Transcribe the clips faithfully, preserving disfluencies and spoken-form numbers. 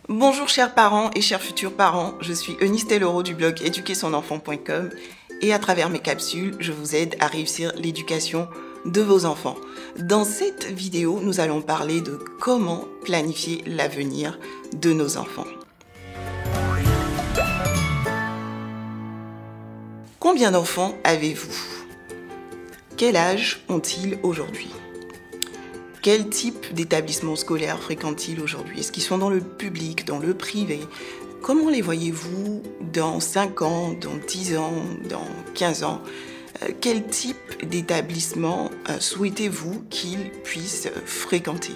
Bonjour chers parents et chers futurs parents, je suis Eunice Tellero du blog éduquer son enfant point com et à travers mes capsules, je vous aide à réussir l'éducation de vos enfants. Dans cette vidéo, nous allons parler de comment planifier l'avenir de nos enfants. Combien d'enfants avez-vous? Quel âge ont-ils aujourd'hui? Quel type d'établissement scolaire fréquentent-ils aujourd'hui? Est-ce qu'ils sont dans le public, dans le privé? Comment les voyez-vous dans cinq ans, dans dix ans, dans quinze ans? euh, Quel type d'établissement euh, souhaitez-vous qu'ils puissent fréquenter?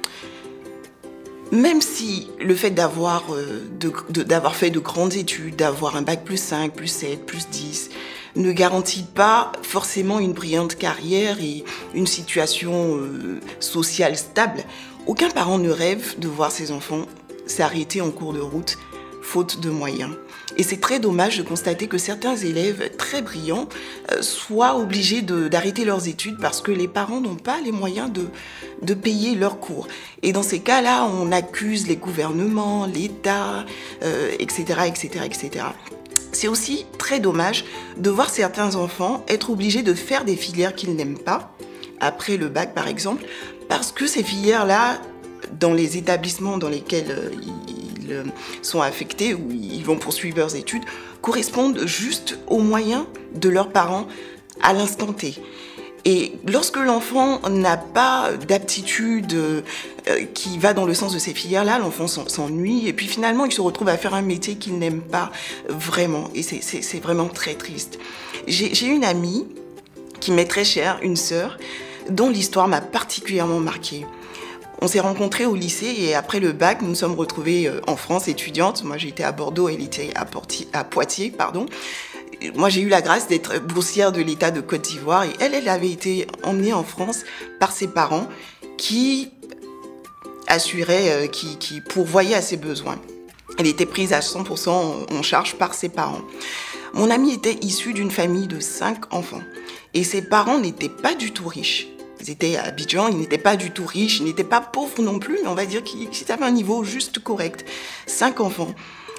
Même si le fait d'avoir euh, de, de, d'avoir fait de grandes études, d'avoir un bac plus cinq, plus sept, plus dix, ne garantit pas forcément une brillante carrière et une situation euh, sociale stable, aucun parent ne rêve de voir ses enfants s'arrêter en cours de route, faute de moyens. Et c'est très dommage de constater que certains élèves très brillants euh, soient obligés de, d'arrêter leurs études parce que les parents n'ont pas les moyens de, de payer leurs cours. Et dans ces cas-là, on accuse les gouvernements, l'État, euh, et cetera, et cetera, et cetera. C'est aussi très dommage de voir certains enfants être obligés de faire des filières qu'ils n'aiment pas, après le bac par exemple, parce que ces filières-là, dans les établissements dans lesquels euh, ils sont affectés ou ils vont poursuivre leurs études, correspondent juste aux moyens de leurs parents à l'instant T. Et lorsque l'enfant n'a pas d'aptitude euh, qui va dans le sens de ces filières-là, l'enfant s'ennuie et puis finalement il se retrouve à faire un métier qu'il n'aime pas vraiment. Et c'est, c'est, c'est vraiment très triste. J'ai, j'ai une amie qui m'est très chère, une sœur, dont l'histoire m'a particulièrement marquée. On s'est rencontrés au lycée et après le bac, nous nous sommes retrouvés en France étudiantes. Moi, j'étais à Bordeaux, elle était à, Porti- à Poitiers, pardon. Moi, j'ai eu la grâce d'être boursière de l'État de Côte d'Ivoire et elle, elle avait été emmenée en France par ses parents qui assuraient, euh, qui, qui pourvoyaient à ses besoins. Elle était prise à cent pour cent en charge par ses parents. Mon amie était issue d'une famille de cinq enfants et ses parents n'étaient pas du tout riches. Ils étaient à Abidjan, ils n'étaient pas du tout riches, ils n'étaient pas pauvres non plus, mais on va dire qu'ils avaient un niveau juste correct. Cinq enfants.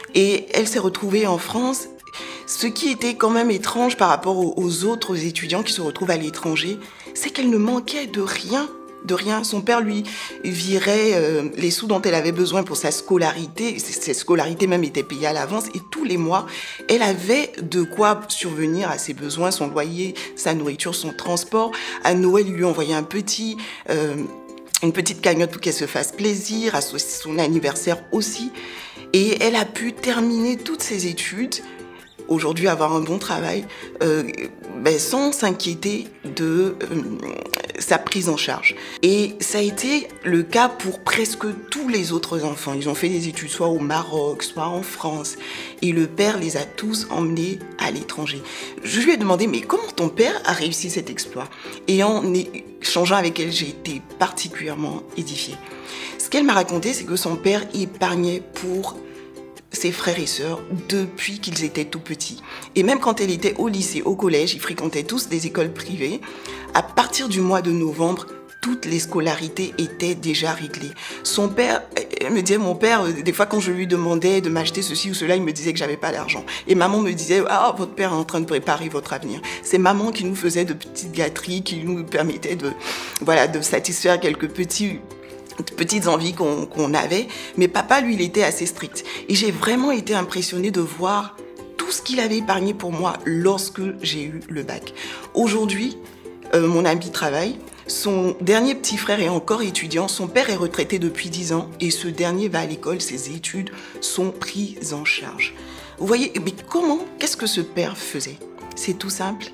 Et elle s'est retrouvée en France. Ce qui était quand même étrange par rapport aux autres étudiants qui se retrouvent à l'étranger, c'est qu'elle ne manquait de rien. De rien. Son père lui virait euh, les sous dont elle avait besoin pour sa scolarité. Ses scolarités même étaient payées à l'avance et tous les mois, elle avait de quoi survenir à ses besoins, son loyer, sa nourriture, son transport. À Noël, il lui envoyait un petit, euh, une petite cagnotte pour qu'elle se fasse plaisir, à son anniversaire aussi. Et elle a pu terminer toutes ses études, aujourd'hui avoir un bon travail, euh, ben, sans s'inquiéter de euh, sa prise en charge. Et ça a été le cas pour presque tous les autres enfants. Ils ont fait des études soit au Maroc, soit en France. Et le père les a tous emmenés à l'étranger. Je lui ai demandé, mais comment ton père a réussi cet exploit? Et en échangeant avec elle, j'ai été particulièrement édifiée. Ce qu'elle m'a raconté, c'est que son père épargnait pour ses frères et sœurs depuis qu'ils étaient tout petits. Et même quand elle était au lycée, au collège, ils fréquentaient tous des écoles privées. À partir du mois de novembre, toutes les scolarités étaient déjà réglées. Son père, elle me disait, mon père, des fois quand je lui demandais de m'acheter ceci ou cela, il me disait que j'avais pas d'argent. Et maman me disait, ah, votre père est en train de préparer votre avenir. C'est maman qui nous faisait de petites gâteries, qui nous permettait de, voilà, de satisfaire quelques petits petites envies qu'on, qu'on avait, mais papa, lui, il était assez strict. Et j'ai vraiment été impressionnée de voir tout ce qu'il avait épargné pour moi lorsque j'ai eu le bac. Aujourd'hui, euh, mon ami travaille, son dernier petit frère est encore étudiant, son père est retraité depuis dix ans et ce dernier va à l'école, ses études sont prises en charge. Vous voyez, mais comment, qu'est-ce que ce père faisait? C'est tout simple.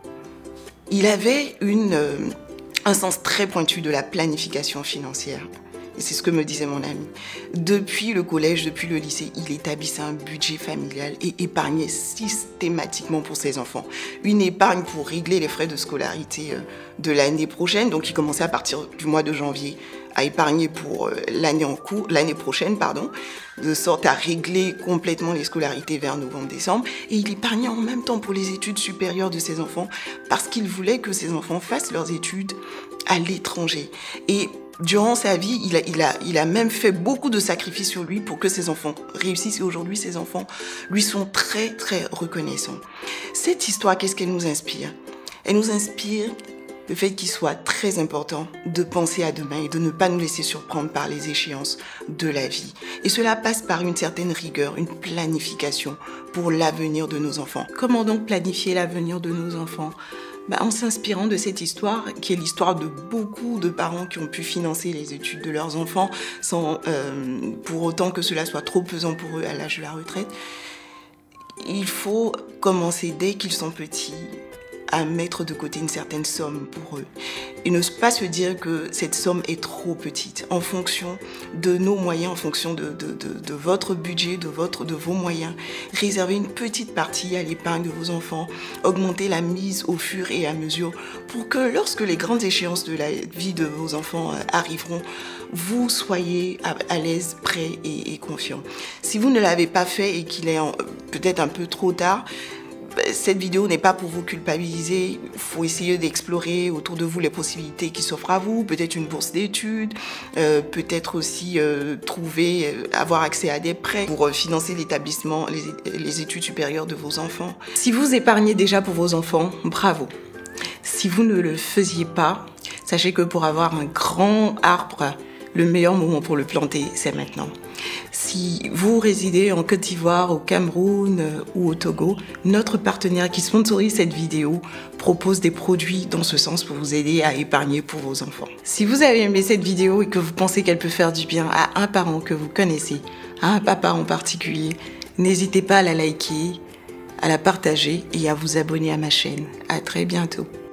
Il avait une... Euh, un sens très pointu de la planification financière. Et c'est ce que me disait mon ami. Depuis le collège, depuis le lycée, il établissait un budget familial et épargnait systématiquement pour ses enfants. Une épargne pour régler les frais de scolarité de l'année prochaine. Donc, il commençait à partir du mois de janvier à épargner pour l'année en cours, l'année prochaine, pardon, de sorte à régler complètement les scolarités vers novembre-décembre. Et il épargnait en même temps pour les études supérieures de ses enfants parce qu'il voulait que ses enfants fassent leurs études à l'étranger. Et Durant sa vie, il a, il, a, il a même fait beaucoup de sacrifices sur lui pour que ses enfants réussissent. Et aujourd'hui, ses enfants lui sont très, très reconnaissants. Cette histoire, qu'est-ce qu'elle nous inspire? Elle nous inspire le fait qu'il soit très important de penser à demain et de ne pas nous laisser surprendre par les échéances de la vie. Et cela passe par une certaine rigueur, une planification pour l'avenir de nos enfants. Comment donc planifier l'avenir de nos enfants? Bah, en s'inspirant de cette histoire, qui est l'histoire de beaucoup de parents qui ont pu financer les études de leurs enfants sans euh, pour autant que cela soit trop pesant pour eux à l'âge de la retraite. Il faut commencer dès qu'ils sont petits à mettre de côté une certaine somme pour eux et ne pas se dire que cette somme est trop petite en fonction de nos moyens, en fonction de, de, de, de votre budget, de, votre, de vos moyens. Réservez une petite partie à l'épargne de vos enfants, augmentez la mise au fur et à mesure pour que lorsque les grandes échéances de la vie de vos enfants arriveront, vous soyez à, à l'aise, prêt et, et confiant. Si vous ne l'avez pas fait et qu'il est peut-être un peu trop tard, cette vidéo n'est pas pour vous culpabiliser. Il faut essayer d'explorer autour de vous les possibilités qui s'offrent à vous. Peut-être une bourse d'études, euh, peut-être aussi euh, trouver, euh, avoir accès à des prêts pour euh, financer l'établissement, les, les études supérieures de vos enfants. Si vous épargnez déjà pour vos enfants, bravo. Si vous ne le faisiez pas, sachez que pour avoir un grand arbre, le meilleur moment pour le planter, c'est maintenant. Si vous résidez en Côte d'Ivoire, au Cameroun ou au Togo, notre partenaire qui sponsorise cette vidéo propose des produits dans ce sens pour vous aider à épargner pour vos enfants. Si vous avez aimé cette vidéo et que vous pensez qu'elle peut faire du bien à un parent que vous connaissez, à un papa en particulier, n'hésitez pas à la liker, à la partager et à vous abonner à ma chaîne. À très bientôt.